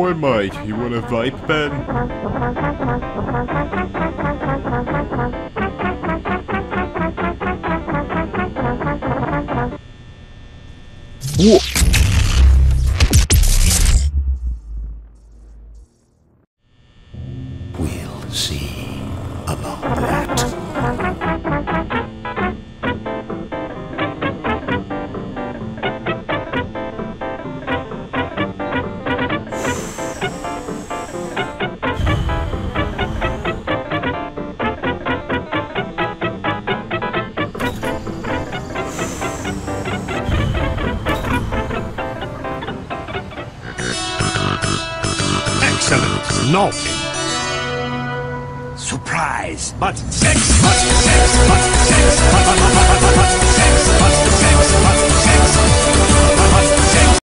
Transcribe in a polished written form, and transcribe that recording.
more, mate. You want a vape pen? Whoa. We'll see about that. Excellent. Not Surprise! but sex, but sex, but sex, but